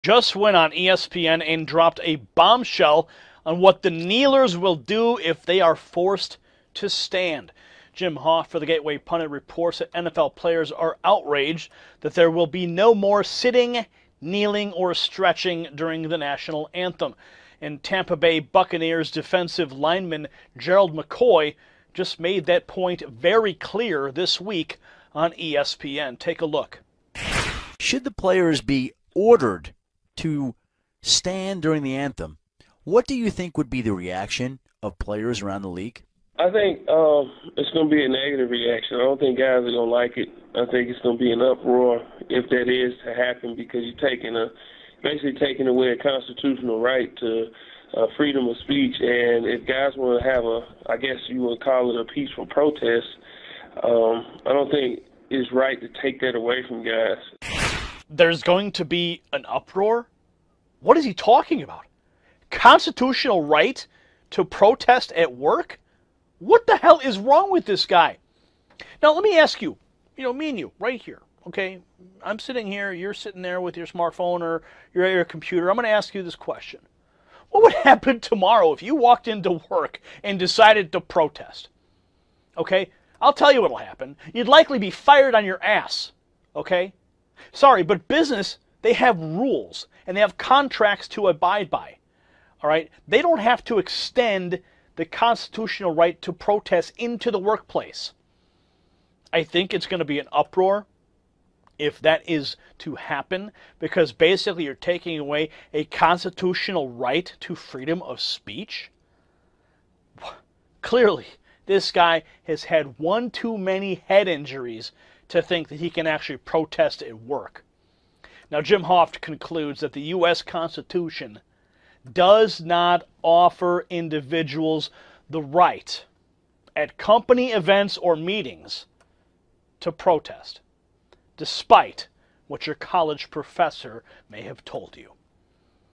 just went on ESPN and dropped a bombshell on what the kneelers will do if they are forced to stand. Jim Hoft for the Gateway Pundit reports that NFL players are outraged that there will be no more sitting, kneeling, or stretching during the national anthem. And Tampa Bay Buccaneers defensive lineman Gerald McCoy just made that point very clear this week on ESPN. Take a look. Should the players be ordered to stand during the anthem, what do you think would be the reaction of players around the league? I think it's going to be a negative reaction. I don't think guys are going to like it. I think it's going to be an uproar if that is to happen, because you're basically taking away a constitutional right to freedom of speech. And if guys want to have I guess you would call it a peaceful protest, I don't think it's right to take that away from guys. There's going to be an uproar? What is he talking about? Constitutional right to protest at work? What the hell is wrong with this guy? Now, let me ask you, me and you, right here, okay? I'm sitting here, you're sitting there with your smartphone or you're at your computer. I'm going to ask you this question. What would happen tomorrow if you walked into work and decided to protest? Okay? I'll tell you what will happen. You'd likely be fired on your ass, okay? Sorry, but business, they have rules, and they have contracts to abide by, all right? They don't have to extend the constitutional right to protest into the workplace. I think it's going to be an uproar if that is to happen, because basically you're taking away a constitutional right to freedom of speech. Clearly, this guy has had one too many head injuries to think that he can actually protest at work. Now, Jim Hoft concludes that the U.S. Constitution does not offer individuals the right at company events or meetings to protest, despite what your college professor may have told you.